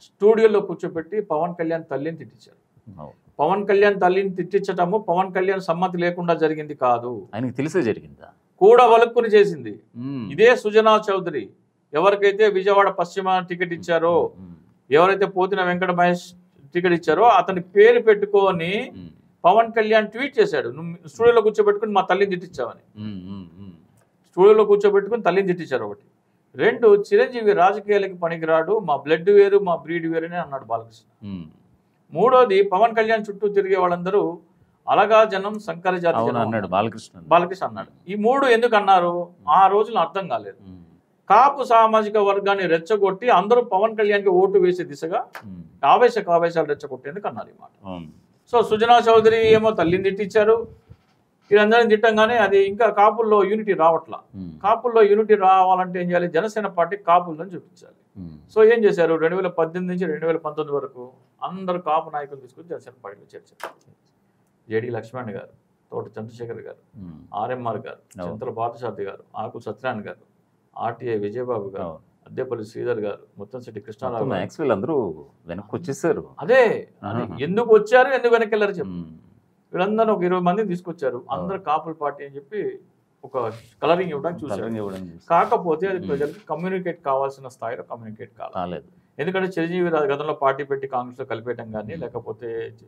స్టూడియోలో కూర్చోబెట్టి పవన్ కళ్యాణ్ తల్లిని తిట్టించారు. పవన్ కళ్యాణ్ తల్లిని తిట్టించటము పవన్ కళ్యాణ్ సమ్మతి లేకుండా జరిగింది కాదు, ఆయనకి తెలిసే జరిగిందా, కూడా వలుక్కుని చేసింది. ఇదే సుజనా చౌదరి ఎవరికైతే విజయవాడ పశ్చిమ టికెట్ ఇచ్చారో, ఎవరైతే పోతిన వెంకట మహేష్ టికెట్ ఇచ్చారో అతని పేరు పెట్టుకొని పవన్ కళ్యాణ్ ట్వీట్ చేశాడు, నువ్వు స్టూడియోలో కూర్చోబెట్టుకుని మా తల్లిని తిట్టించావని. స్టూడియోలో కూర్చోబెట్టుకుని తల్లిని తిట్టించారు ఒకటి. రెండు, చిరంజీవి రాజకీయాలకి పనికిరాడు, మా బ్లడ్ వేరు మా బ్రీడ్ వేరు అని అన్నాడు బాలకృష్ణ. మూడోది, పవన్ కళ్యాణ్ చుట్టూ తిరిగే వాళ్ళందరూ అలగా జనం సంకర జాతి అన్నాడు బాలకృష్ణ అన్నాడు. ఈ మూడు ఎందుకు అన్నారు ఆ రోజున అర్థం కాలేదు. కాపు సామాజిక వర్గాన్ని రెచ్చగొట్టి అందరూ పవన్ కళ్యాణ్కి ఓటు వేసే దిశగా ఆవేశాలు రెచ్చగొట్టేందుకు అన్నారు ఈ మాట. సో సుజనా చౌదరి ఏమో తల్లిని తిట్టించారు, వీళ్ళందరినీ తిట్టంగానే అది ఇంకా కాపుల్లో యూనిటీ రావట్లా. కాపుల్లో యూనిటీ రావాలంటే ఏం చేయాలి, జనసేన పార్టీ కాపులను చూపించాలి. సో ఏం చేశారు, 2018 నుంచి 2019 వరకు అందరు కాపు నాయకులు తీసుకొని జనసేన పార్టీలో చేర్చారు. జేడి లక్ష్మణ్ గారు, తోట చంద్రశేఖర్ గారు, ఆర్ఎంఆర్ గారు, చంద్ర పార్థసారథి గారు, ఆకు సత్యనారాయణ గారు, ఆర్టీఐ విజయబాబు గారు, అద్దెపల్లి శ్రీధర్ గారు, ముత్తంశెట్టి కృష్ణారావు అందరూ వెనక్కి వచ్చేసారు. అదే ఎందుకు వచ్చారు, ఎందుకు వెనక్కి వెళ్ళారు చెప్పు. వీళ్ళందరూ ఒక 20 మందిని తీసుకొచ్చారు, అందరు కాపుల పార్టీ అని చెప్పి ఒక కలరింగ్ ఇవ్వడానికి చూసారు. కాకపోతే అది ప్రజలకి కమ్యూనికేట్ కావాల్సిన స్థాయిలో కమ్యూనికేట్ కాలేదు. ఎందుకంటే చిరంజీవి గతంలో పార్టీ పెట్టి కాంగ్రెస్ లో కలిపేయటం కానీ, లేకపోతే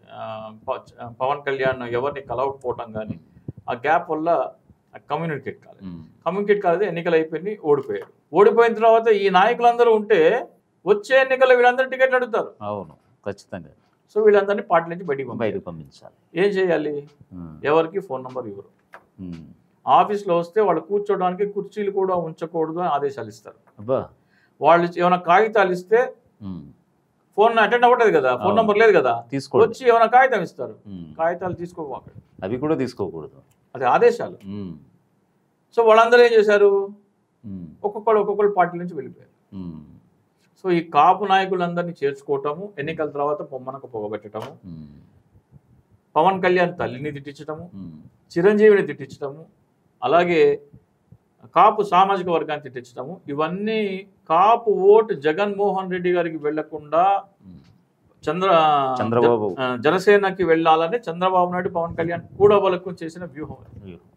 పవన్ కళ్యాణ్ ఎవరిని కలవకపోవటం కానీ, ఆ గ్యాప్ వల్ల కమ్యూనికేట్ కాలేదు. ఎన్నికలు అయిపోయింది, ఓడిపోయారు. ఓడిపోయిన తర్వాత ఈ నాయకులందరూ ఉంటే వచ్చే ఎన్నికల్లో వీళ్ళందరూ టికెట్లు అడుగుతారు. అవును, ఖచ్చితంగా. సో వీళ్ళందరినీ పార్టీ నుంచి బయటికి పంపించాలి. ఏం చేయాలి, ఎవరికి ఫోన్ నెంబర్ ఇవ్వరు. ఆఫీస్లో వస్తే వాళ్ళు కూర్చోడానికి కుర్చీలు కూడా ఉంచకూడదు అని ఆదేశాలు ఇస్తారు. వాళ్ళు ఏమైనా కాగితాలు ఇస్తే ఫోన్ అటెండ్ అవ్వట్లేదు కదా, ఫోన్ నెంబర్ లేదు కదా, వచ్చి ఏమైనా కాగితం ఇస్తారు, కాగితాలు తీసుకోవాలి, అవి కూడా తీసుకోకూడదు, అది ఆదేశాలు. సో వాళ్ళందరూ ఏం చేశారు, ఒక్కొక్కరు పార్టీ నుంచి వెళ్ళిపోయారు. సో ఈ కాపు నాయకులందరినీ చేర్చుకోవటము, ఎన్నికల తర్వాత పొమ్మనకు పొగబెట్టడము, పవన్ కళ్యాణ్ తల్లిని తిట్టించటము, చిరంజీవిని తిట్టించటము, అలాగే కాపు సామాజిక వర్గాన్ని తిట్టించటము, ఇవన్నీ కాపు ఓటు జగన్మోహన్ రెడ్డి గారికి వెళ్లకుండా జనసేనకి వెళ్ళాలని చంద్రబాబు నాయుడు పవన్ కళ్యాణ్ కూడా వాళ్ళకు చేసిన వ్యూహం.